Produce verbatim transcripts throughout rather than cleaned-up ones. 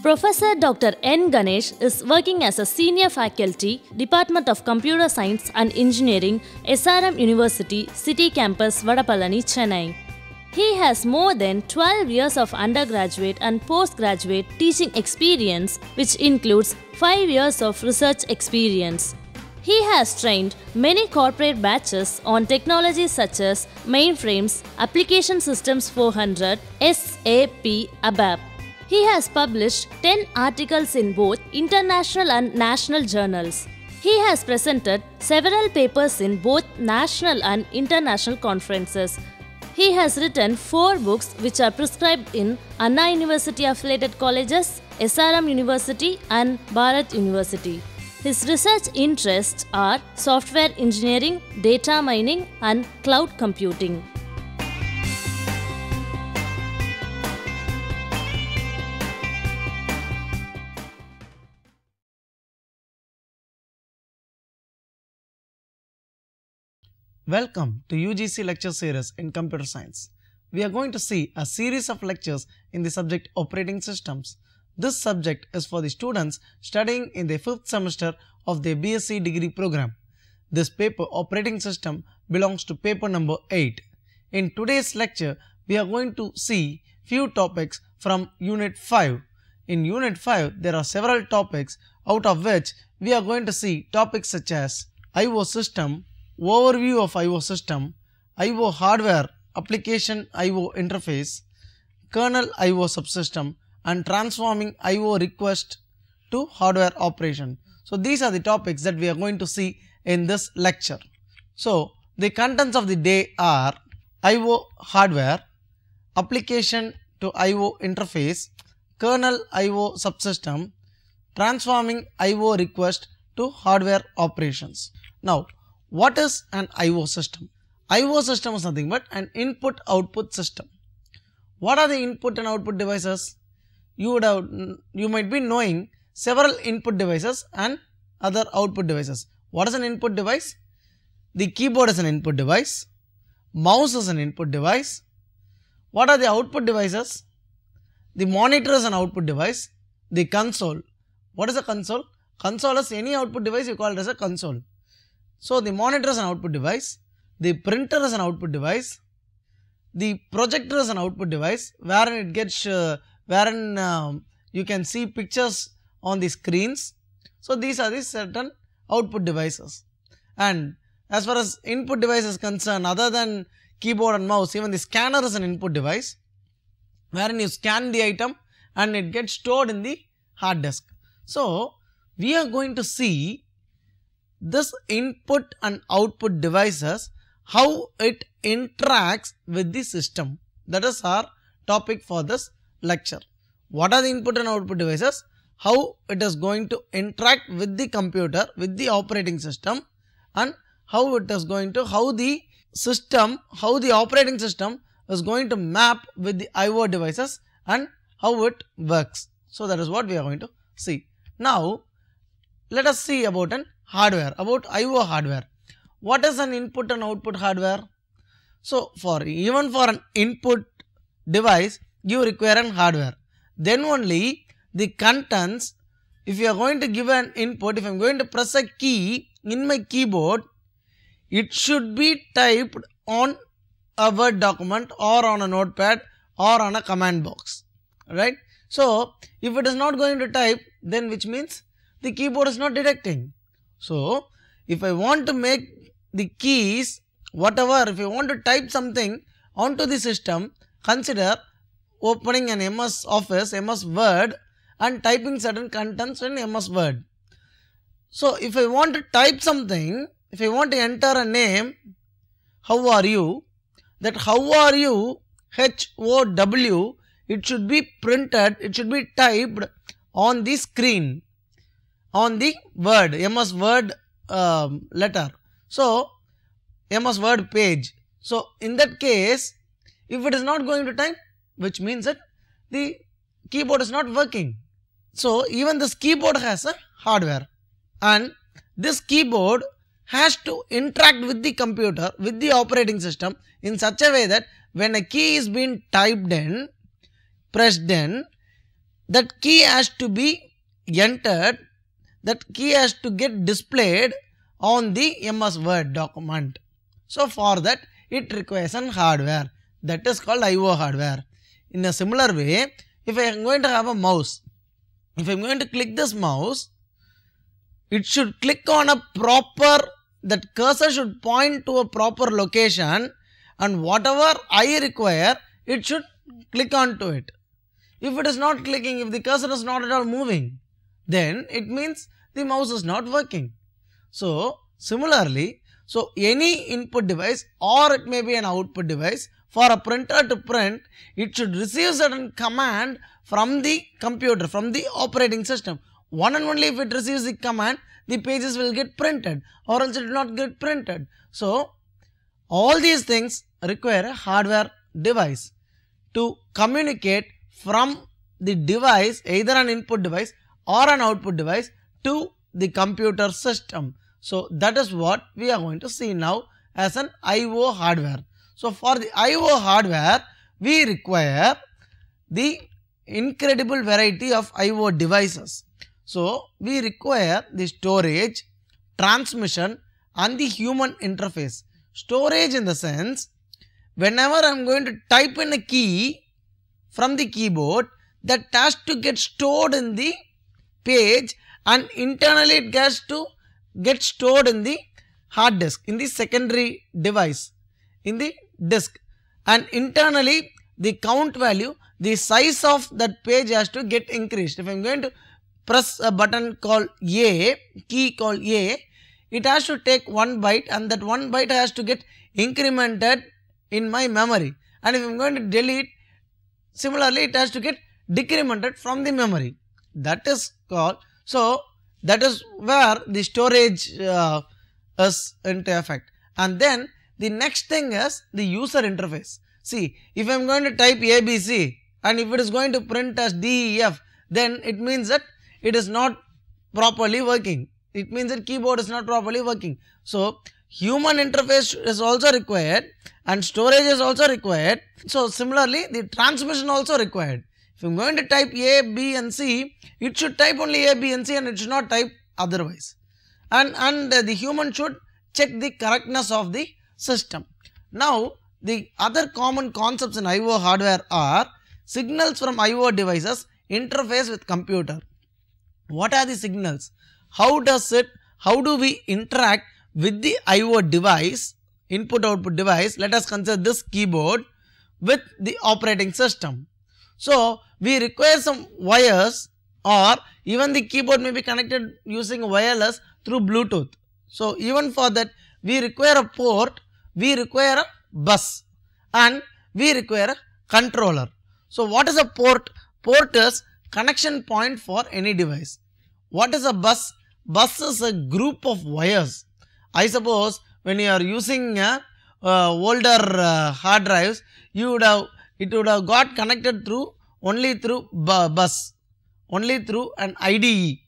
Professor Doctor N. Ganesh is working as a senior faculty, Department of Computer Science and Engineering, S R M University, City Campus, Vadapalani, Chennai. He has more than twelve years of undergraduate and postgraduate teaching experience, which includes five years of research experience. He has trained many corporate batches on technologies such as mainframes, Application Systems four hundred, S A P, ABAP. He has published ten articles in both international and national journals. He has presented several papers in both national and international conferences. He has written four books which are prescribed in Anna University affiliated colleges, S R M University and Bharat University. His research interests are software engineering, data mining and cloud computing. Welcome to U G C lecture series in computer science. We are going to see a series of lectures in the subject operating systems. This subject is for the students studying in the fifth semester of their B Sc degree program. This paper operating system belongs to paper number eight. In today's lecture, we are going to see few topics from unit five. In unit five, there are several topics, out of which we are going to see topics such as I O system, overview of I O system, I O hardware, application I O interface, kernel I O subsystem and transforming I O request to hardware operation. So these are the topics that we are going to see in this lecture. So the contents of the day are I O hardware, application to I O interface, kernel I O subsystem, transforming I O request to hardware operations. Now, what is an I O system? I O system is nothing but an input output system. What are the input and output devices? You would have, you might be knowing several input devices and other output devices. What is an input device? The keyboard is an input device. Mouse is an input device. What are the output devices? The monitor is an output device. The console. What is a console? Console is any output device, you call it as a console. So the monitor is an output device, the printer is an output device, the projector is an output device wherein it gets, uh, wherein uh, you can see pictures on the screens. So these are the certain output devices. And as far as input device is concerned, other than keyboard and mouse, even the scanner is an input device wherein you scan the item and it gets stored in the hard disk. So we are going to see this input and output devices, how it interacts with the system. That is our topic for this lecture. What are the input and output devices? How it is going to interact with the computer, with the operating system, and how it is going to, how the system, how the operating system is going to map with the I O devices and how it works. So that is what we are going to see. Now let us see about an hardware, about I O hardware. What is an input and output hardware? So for even for an input device, you require an hardware. Then only the contents, if you are going to give an input, if I am going to press a key in my keyboard, it should be typed on a Word document or on a notepad or on a command box, right? So if it is not going to type, then which means the keyboard is not detecting. So if I want to make the keys, whatever, if I want to type something onto the system, consider opening an M S Office, M S Word and typing certain contents in M S Word. So if I want to type something, if I want to enter a name, how are you, that how are you, H O W, it should be printed, it should be typed on the screen, on the Word, M S Word uh, letter. So M S Word page. So in that case, if it is not going to type, which means that the keyboard is not working. So even this keyboard has a hardware, and this keyboard has to interact with the computer, with the operating system in such a way that when a key is being typed in, pressed in, that key has to be entered, that key has to get displayed on the M S Word document. So for that it requires an hardware, that is called I O hardware. In a similar way, if I am going to have a mouse, if I am going to click this mouse, it should click on a proper, that cursor should point to a proper location, and whatever I require, it should click on to it. If it is not clicking, if the cursor is not at all moving, then it means the mouse is not working. So similarly, so any input device or it may be an output device, for a printer to print, it should receive certain command from the computer, from the operating system. One and only if it receives the command, the pages will get printed, or else it will not get printed. So all these things require a hardware device to communicate from the device, either an input device or an output device, to the computer system. So that is what we are going to see now as an I O hardware. So for the I O hardware, we require the incredible variety of I O devices. So we require the storage, transmission and the human interface. Storage in the sense, whenever I am going to type in a key from the keyboard, that has to get stored in the page, and internally it has to get stored in the hard disk, in the secondary device, in the disk, and internally the count value, the size of that page has to get increased. If I am going to press a button called A, key called A, it has to take one byte, and that one byte has to get incremented in my memory, and if I am going to delete, similarly it has to get decremented from the memory. That is called, so that is where the storage uh, is into effect. And then the next thing is the user interface. See, if I am going to type A B C and if it is going to print as D E F, then it means that it is not properly working. It means that keyboard is not properly working. So human interface is also required and storage is also required. So similarly, the transmission also required. If I am going to type A, B and C, it should type only A, B and C and it should not type otherwise. And, and uh, the human should check the correctness of the system. Now, the other common concepts in I O hardware are signals from I O devices interface with computer. What are the signals? How does it, how do we interact with the I O device, input output device? Let us consider this keyboard with the operating system. So we require some wires, or even the keyboard may be connected using wireless through Bluetooth. So even for that we require a port, we require a bus, and we require a controller. So what is a port? Port is connection point for any device. What is a bus? Bus is a group of wires. I suppose when you are using a, uh, older uh, hard drives, you would have, it would have got connected through only through bu bus, only through an I D E,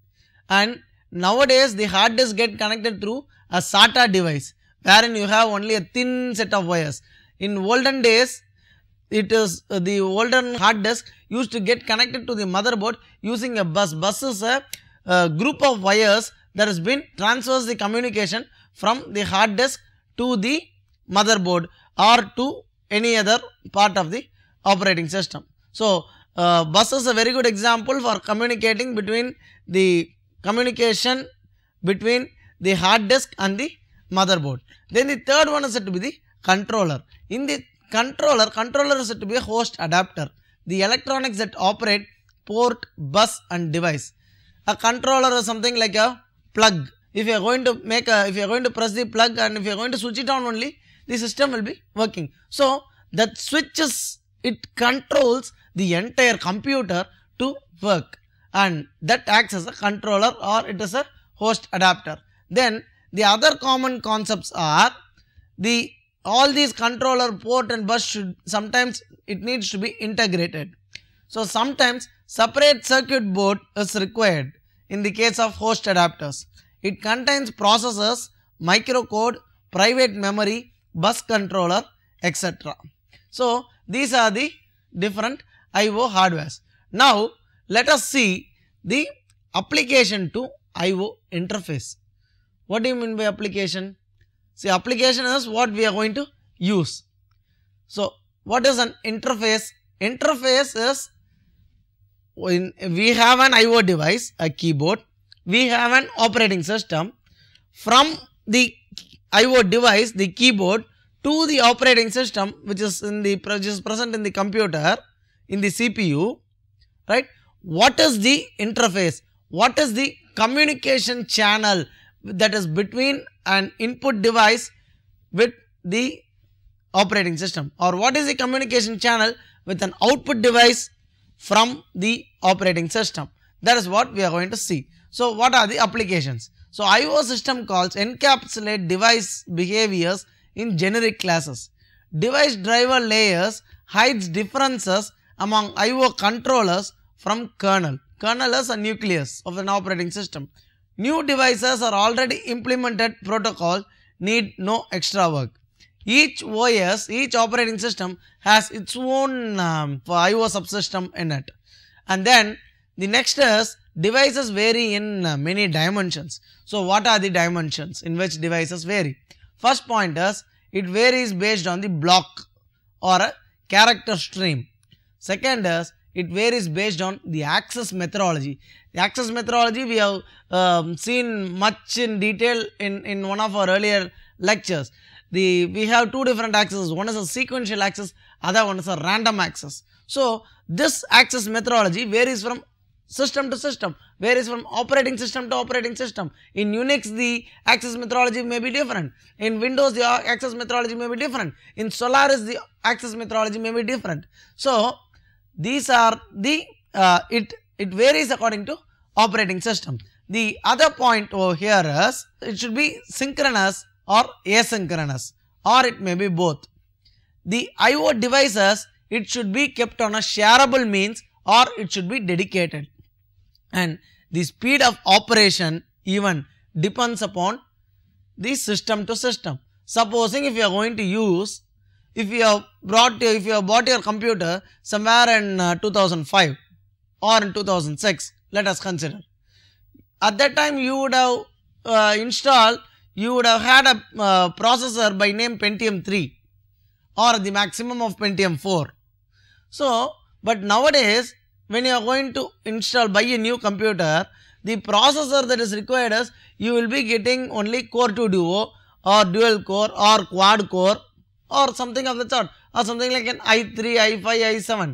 and nowadays the hard disk get connected through a SATA device, wherein you have only a thin set of wires. In olden days, it is uh, the olden hard disk used to get connected to the motherboard using a bus. Bus is a, a group of wires that has been transfers the communication from the hard disk to the motherboard or to any other part of the operating system. So uh, bus is a very good example for communicating between the communication between the hard disk and the motherboard. Then the third one is said to be the controller. In the controller, controller is said to be a host adapter, the electronics that operate port, bus and device. A controller is something like a plug. If you are going to make a, if you are going to press the plug and if you are going to switch it on only, the system will be working. So that switches, it controls the entire computer to work, and that acts as a controller or it is a host adapter. Then the other common concepts are the all these controller, port and bus should sometimes it needs to be integrated. So sometimes separate circuit board is required in the case of host adapters. It contains processors, microcode, private memory, bus controller, et cetera. So these are the different I O hardwares. Now let us see the application to I O interface. What do you mean by application? See, application is what we are going to use. So, what is an interface? Interface is when we have an I O device, a keyboard, we have an operating system. From the I O device, the keyboard, to the operating system, which is in the which is present in the computer, in the C P U, right? What is the interface? What is the communication channel that is between an input device with the operating system, or what is the communication channel with an output device from the operating system? That is what we are going to see. So, what are the applications? So, I O system calls encapsulate device behaviors in generic classes. Device driver layers hides differences among I O controllers from kernel. Kernel is a nucleus of an operating system. New devices are already implemented protocol, need no extra work. Each O S, each operating system has its own um, I O subsystem in it. And then the next is devices vary in uh, many dimensions. So, what are the dimensions in which devices vary? First point is it varies based on the block or a character stream. Second is it varies based on the access methodology. The access methodology we have um, seen much in detail in, in one of our earlier lectures. The we have two different accesses. One is a sequential access, other one is a random access. So, this access methodology varies from system to system, varies from operating system to operating system. In Unix, the access methodology may be different. In Windows, the access methodology may be different. In Solaris, the access methodology may be different. So, these are the uh, it it varies according to operating system. The other point over here is it should be synchronous or asynchronous, or it may be both. The I O devices, it should be kept on a shareable means, or it should be dedicated. And the speed of operation even depends upon the system to system. Supposing if you are going to use, if you have brought if you have bought your computer somewhere in uh, two thousand five or in two thousand six, let us consider. At that time you would have uh, installed, you would have had a uh, processor by name Pentium three or the maximum of Pentium four. So, but nowadays when you are going to install, buy a new computer, the processor that is required is you will be getting only Core two Duo or dual core or quad core or something of the sort, or something like an i three, i five, i seven.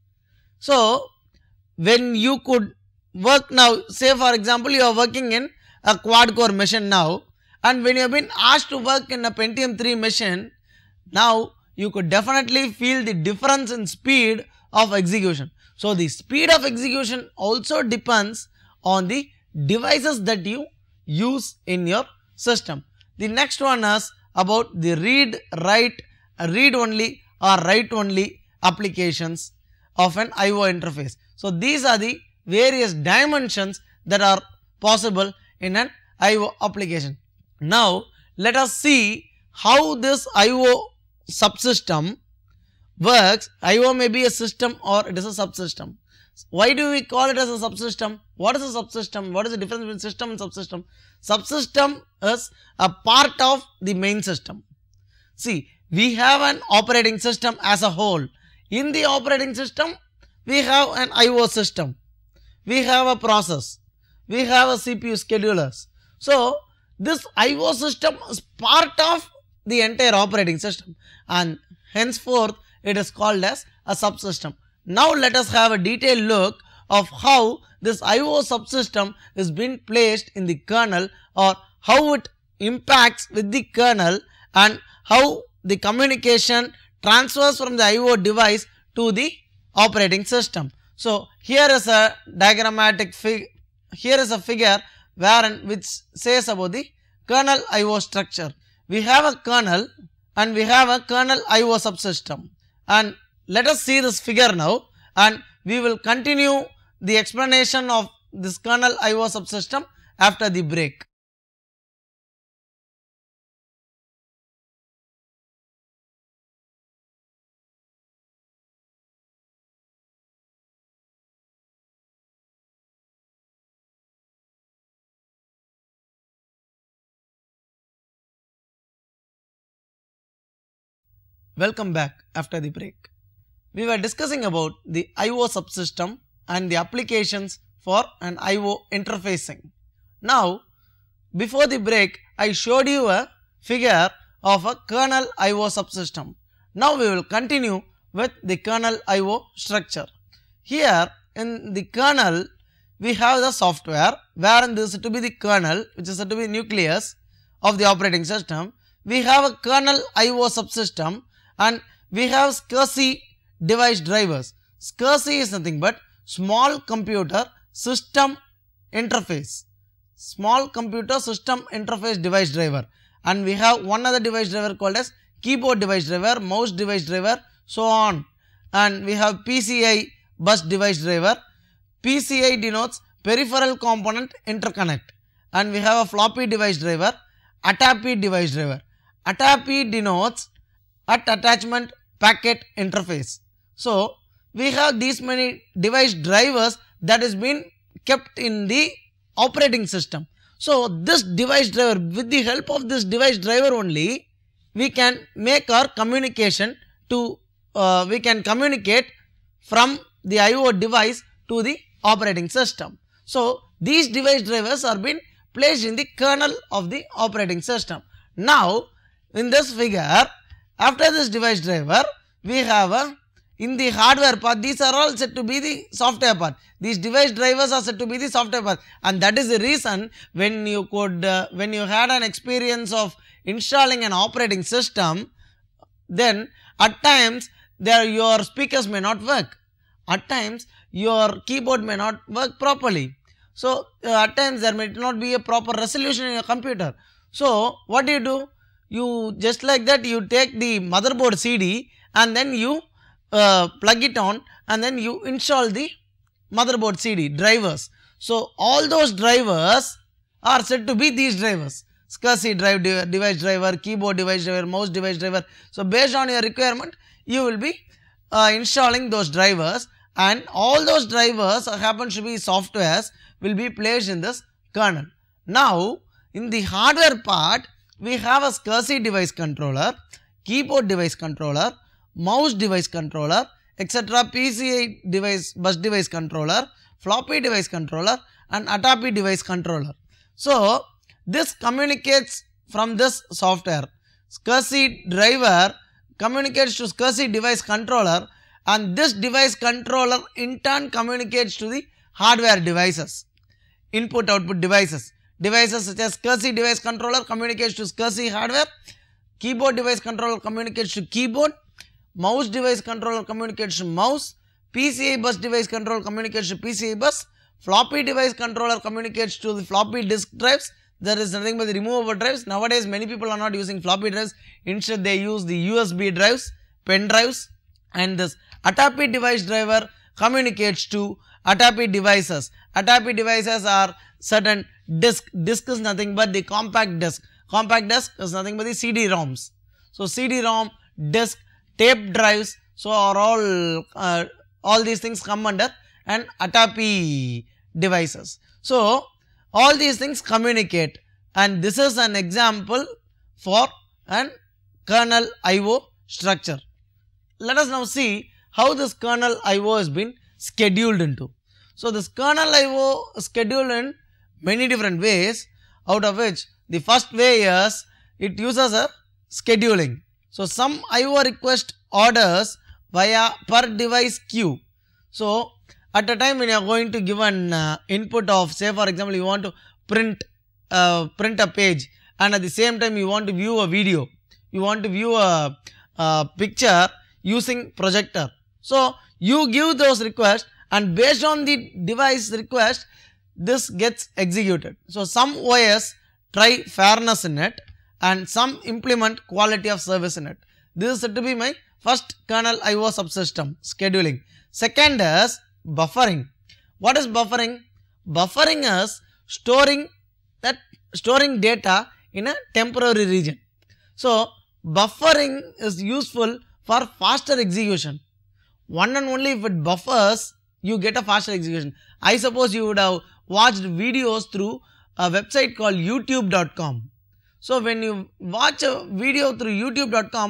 So, when you could work now, say for example you are working in a quad core machine now, and when you have been asked to work in a Pentium three machine, now you could definitely feel the difference in speed of execution. So, the speed of execution also depends on the devices that you use in your system. The next one is about the read, write, read only or write only applications of an I O interface. So, these are the various dimensions that are possible in an I O application. Now, let us see how this I O subsystem works. I O may be a system or it is a subsystem. Why do we call it as a subsystem? What is a subsystem? What is the difference between system and subsystem? Subsystem is a part of the main system. See, we have an operating system as a whole. In the operating system, we have an I O system. We have a process. We have a C P U schedulers. So, this I O system is part of the entire operating system, and henceforth it is called as a subsystem. Now, let us have a detailed look of how this I O subsystem is being placed in the kernel, or how it impacts with the kernel, and how the communication transfers from the I O device to the operating system. So, here is a diagrammatic fig here is a figure wherein which says about the kernel I O structure. We have a kernel and we have a kernel I O subsystem, and let us see this figure now, and we will continue the explanation of this kernel I O subsystem after the break. Welcome back after the break. We were discussing about the I O subsystem and the applications for an I O interfacing. Now, before the break, I showed you a figure of a kernel I O subsystem. Now, we will continue with the kernel I O structure. Here in the kernel, we have the software wherein this is to be the kernel, which is said to be nucleus of the operating system. We have a kernel I O subsystem and we have SCSI device drivers. SCSI is nothing but small computer system interface. Small computer system interface device driver, and we have one other device driver called as keyboard device driver, mouse device driver, so on, and we have P C I bus device driver. P C I denotes peripheral component interconnect, and we have a floppy device driver, A T A P I device driver. A T A P I denotes at attachment packet interface. So, we have these many device drivers that is been kept in the operating system. So, this device driver, with the help of this device driver only, we can make our communication to, uh, we can communicate from the I O device to the operating system. So, these device drivers are being placed in the kernel of the operating system. Now, in this figure, after this device driver, we have a, in the hardware part, these are all said to be the software part. These device drivers are said to be the software part, and that is the reason when you could, uh, when you had an experience of installing an operating system, then at times there your speakers may not work. At times your keyboard may not work properly. So, uh, at times there may not be a proper resolution in your computer. So, what do you do? You just like that you take the motherboard C D and then you uh, plug it on and then you install the motherboard C D drivers. So, all those drivers are said to be these drivers. SCSI drive de device driver, keyboard device driver, mouse device driver. So, based on your requirement, you will be uh, installing those drivers, and all those drivers happen to be softwares will be placed in this kernel. Now, in the hardware part, we have a SCSI device controller, keyboard device controller, mouse device controller, et cetera, P C I device, bus device controller, floppy device controller, and A T A P I device controller. So, this communicates from this software. SCSI driver communicates to SCSI device controller, and this device controller in turn communicates to the hardware devices, input output devices. Devices such as SCSI device controller communicates to SCSI hardware, keyboard device controller communicates to keyboard, mouse device controller communicates to mouse, P C I bus device controller communicates to P C I bus, floppy device controller communicates to the floppy disk drives. There is nothing but the removable drives. Nowadays, many people are not using floppy drives. Instead, they use the U S B drives, pen drives, and this A T A P I device driver communicates to A T A P I devices. A T A P I devices are certain disk. Disk is nothing but the compact disk. Compact disk is nothing but the C D ROMs. So, C D ROM, disk, tape drives, so are all uh, all these things come under an A T A P I devices. So, all these things communicate, and this is an example for an kernel I O structure. Let us now see how this kernel I O has been scheduled into. So, this kernel I O is scheduled in many different ways, out of which the first way is it uses a scheduling. So, some I O request orders via per device queue. So, at a time when you are going to give an uh, input of, say for example, you want to print uh, print a page, and at the same time you want to view a video, you want to view a, a picture using projector. So, you give those requests, and based on the device request, this gets executed. So, some O S try fairness in it, and some implement quality of service in it. This is said to be my first kernel I O subsystem scheduling. Second is buffering. What is buffering? Buffering is storing that storing data in a temporary region. So, buffering is useful for faster execution. One and only if it buffers, you get a faster execution. I suppose you would have watched videos through a website called YouTube dot com. So, when you watch a video through YouTube dot com,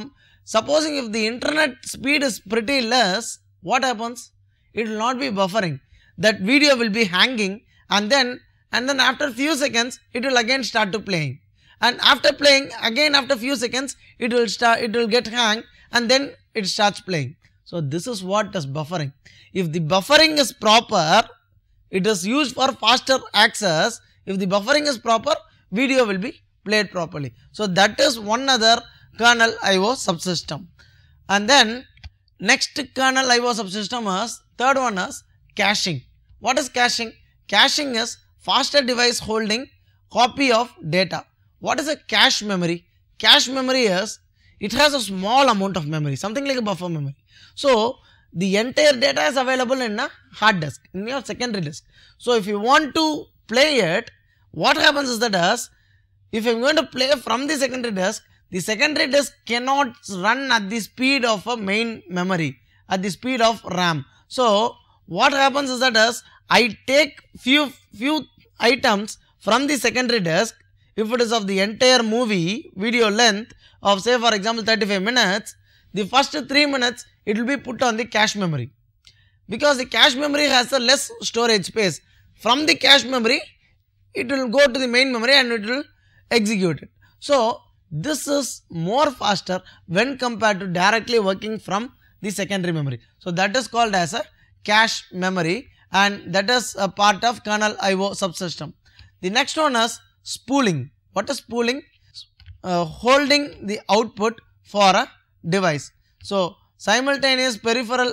supposing if the internet speed is pretty less, what happens? It will not be buffering. That video will be hanging, and then and then after few seconds it will again start to playing, and after playing again after few seconds it will start it will get hang, and then it starts playing. So this is what is buffering. If the buffering is proper, it is used for faster access. If the buffering is proper, video will be played properly. So that is one other kernel I O subsystem. And then next kernel I O subsystem is, third one is caching. What is caching? Caching is faster device holding copy of data. What is a cache memory? Cache memory is, it has a small amount of memory, something like a buffer memory. So the entire data is available in a hard disk, in your secondary disk. So if you want to play it, what happens is that as if I am going to play from the secondary disk, the secondary disk cannot run at the speed of a main memory, at the speed of RAM. So what happens is that as I take few few items from the secondary disk, if it is of the entire movie video length of say for example thirty-five minutes, the first three minutes it will be put on the cache memory, because the cache memory has a less storage space. From the cache memory it will go to the main memory and it will execute it. So this is more faster when compared to directly working from the secondary memory. So that is called as a cache memory, and that is a part of kernel I O subsystem. The next one is spooling. What is spooling? Uh, holding the output for a device. So simultaneous peripheral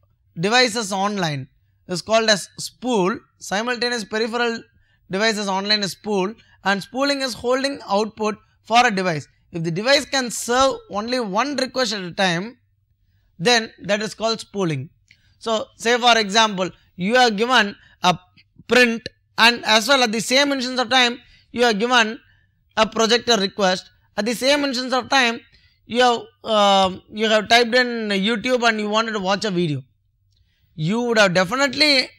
devices online is called as spool. Simultaneous peripheral devices online is spool, and spooling is holding output for a device. If the device can serve only one request at a time, then that is called spooling. So say for example, you are given a print, and as well at the same instance of time you are given a projector request. At the same instance of time you have uh, you have typed in YouTube and you wanted to watch a video. You would have definitely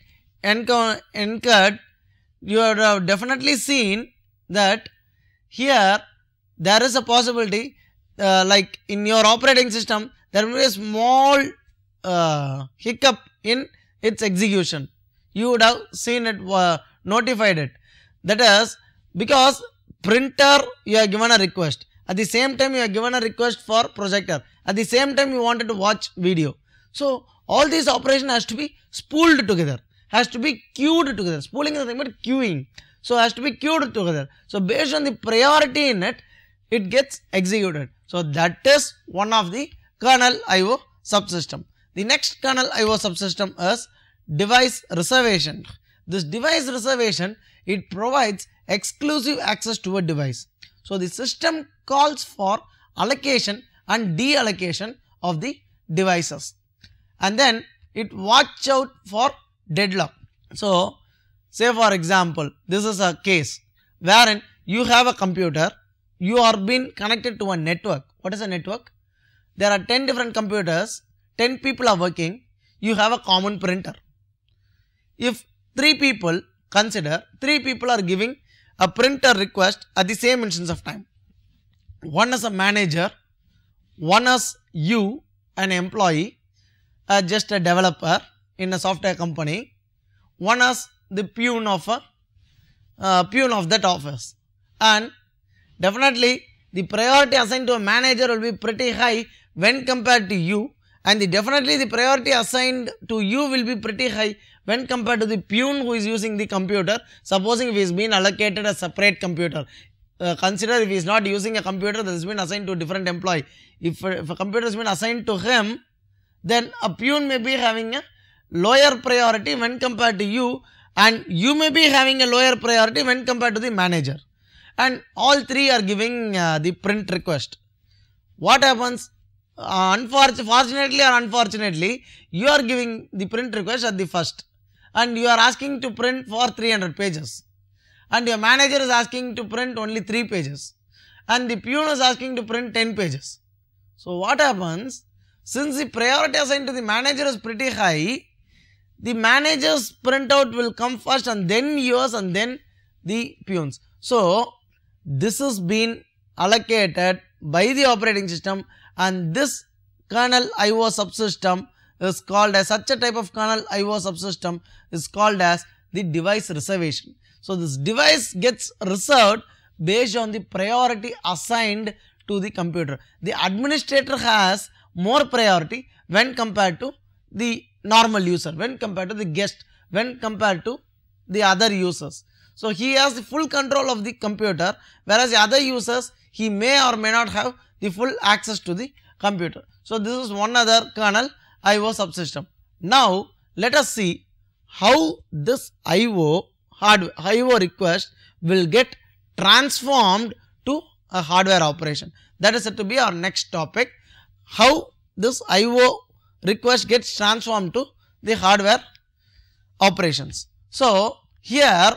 incurred, you would have definitely seen that here there is a possibility uh, like in your operating system there will be a small uh, hiccup in its execution. You would have seen it, uh, notified it. That is because printer you are given a request, at the same time you are given a request for projector, at the same time you wanted to watch video. So all these operation has to be spooled together, has to be queued together. Spooling is nothing but queuing. So has to be queued together. So based on the priority in it, it gets executed. So that is one of the kernel I O subsystem. The next kernel I O subsystem is device reservation. This device reservation, it provides exclusive access to a device. So the system calls for allocation and deallocation of the devices, and then it watch out for deadlock. So say for example, this is a case wherein you have a computer, you are being connected to a network. What is a network? There are ten different computers, ten people are working, you have a common printer. If three people, consider three people are giving a printer request at the same instance of time. One is a manager, one is you, an employee, uh, just a developer in a software company, one is the peon of a uh, peon of that office, and definitely the priority assigned to a manager will be pretty high when compared to you, and the definitely the priority assigned to you will be pretty high when compared to the peon who is using the computer. Supposing if he is being allocated a separate computer, uh, consider if he is not using a computer that has been assigned to a different employee. If, if a computer has been assigned to him, then a peon may be having a lower priority when compared to you, and you may be having a lower priority when compared to the manager, and all three are giving uh, the print request. What happens? Uh, unfortunately or unfortunately, you are giving the print request at the first, and you are asking to print for three hundred pages, and your manager is asking to print only three pages, and the peon is asking to print ten pages. So what happens? Since the priority assigned to the manager is pretty high, the manager's printout will come first, and then yours, and then the peon's. So this is been allocated by the operating system, and this kernel I O subsystem is called as, such a type of kernel I O subsystem is called as the device reservation. So, this device gets reserved based on the priority assigned to the computer. The administrator has more priority when compared to the normal user, when compared to the guest, when compared to the other users. So, he has the full control of the computer, whereas the other users, he may or may not have the full access to the computer. So, this is one other kernel I O subsystem. Now, let us see how this I O hardware I O request will get transformed to a hardware operation. That is said to be our next topic, how this I O request gets transformed to the hardware operations. So, here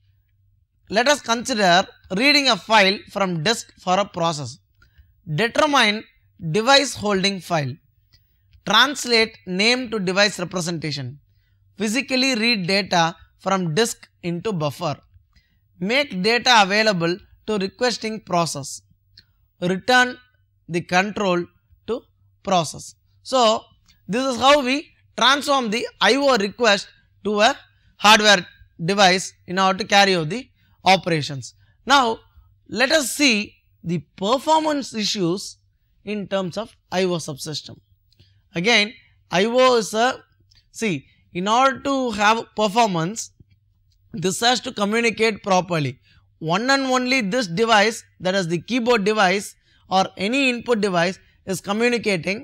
let us consider reading a file from disk for a process. Determine device holding file. Translate name to device representation. Physically read data from disk into buffer. Make data available to requesting process. Return the control to process. So, this is how we transform the I O request to a hardware device in order to carry out the operations. Now, let us see the performance issues in terms of I O subsystem. Again, I O is a, see, in order to have performance, this has to communicate properly. One and only this device, that is the keyboard device or any input device, is communicating,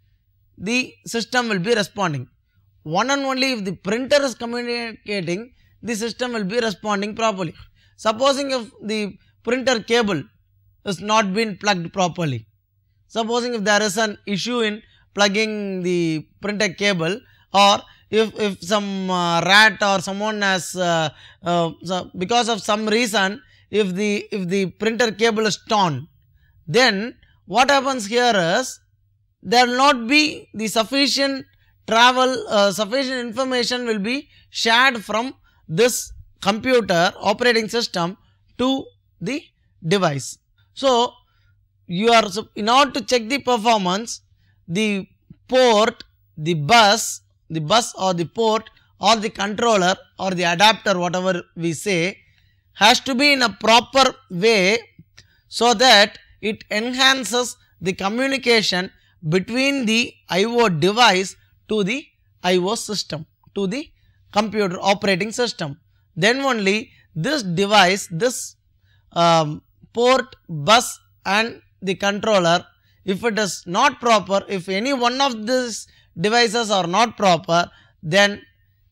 the system will be responding. One and only if the printer is communicating, the system will be responding properly. Supposing if the printer cable is not been plugged properly, supposing if there is an issue in plugging the printer cable, or if, if some uh, rat or someone has uh, uh, so because of some reason, if the if the printer cable is torn, then what happens here is there will not be the sufficient travel, uh, sufficient information will be shared from this computer operating system to the device. So, you are, in order to check the performance, the port, the bus, the bus or the port or the controller or the adapter, whatever we say, has to be in a proper way so that it enhances the communication between the I O device to the I O system, to the computer operating system. Then only this device, this um, port, bus and the controller, if it is not proper, if any one of these devices are not proper, then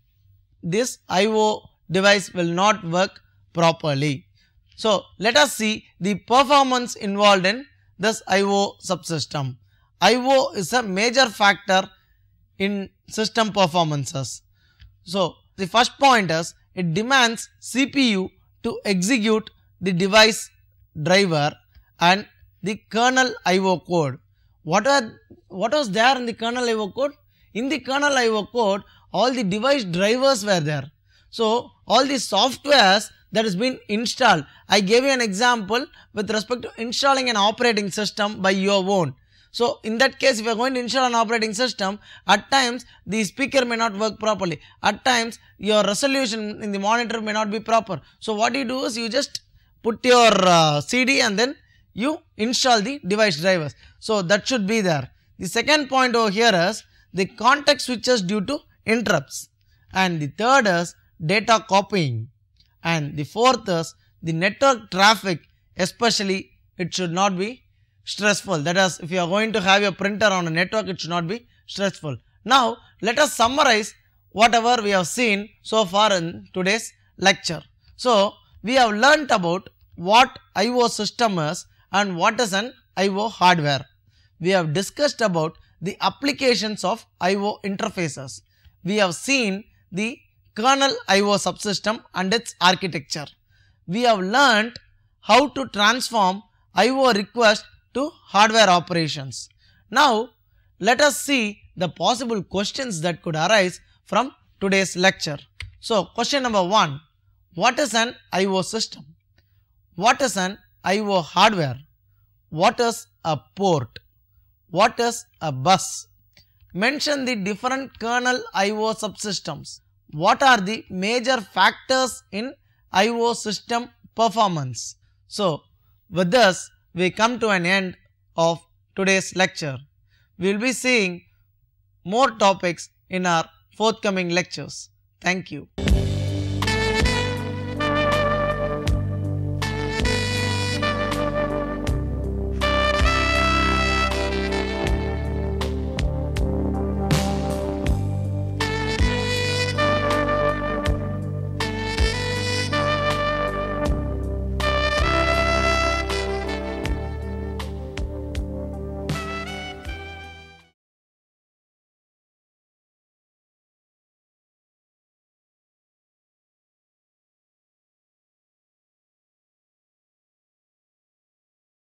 this I O device will not work properly. So, let us see the performance involved in this I O subsystem. I O is a major factor in system performances. So, the first point is it demands C P U to execute the device driver and the kernel I O code. What are what was there in the kernel I O code? In the kernel I O code, all the device drivers were there. So, all the softwares that has been installed. I gave you an example with respect to installing an operating system by your own. So, in that case, if you are going to install an operating system, at times the speaker may not work properly. At times, your resolution in the monitor may not be proper. So, what you do is you just put your uh, C D and then you install the device drivers. So, that should be there. The second point over here is the context switches due to interrupts, and the third is data copying, and the fourth is the network traffic, especially it should not be stressful. That is, if you are going to have your printer on a network, it should not be stressful. Now, let us summarize whatever we have seen so far in today's lecture. So, we have learnt about what I O system is and what is an I O hardware. We have discussed about the applications of I O interfaces. We have seen the kernel I O subsystem and its architecture. We have learnt how to transform I O request to hardware operations. Now, let us see the possible questions that could arise from today's lecture. So, question number one, what is an I O system? What is an I O hardware? What is a port? What is a bus? Mention the different kernel I O subsystems. What are the major factors in I O system performance? So, with this we come to an end of today's lecture. We will be seeing more topics in our forthcoming lectures. Thank you.